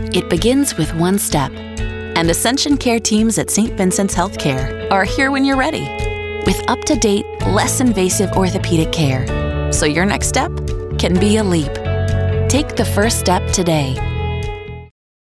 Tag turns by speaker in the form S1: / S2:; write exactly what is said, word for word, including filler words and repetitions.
S1: It begins with one step, and Ascension care teams at Saint Vincent's Healthcare are here when you're ready with up-to-date, less invasive orthopedic care, so your next step can be a leap. Take the first step today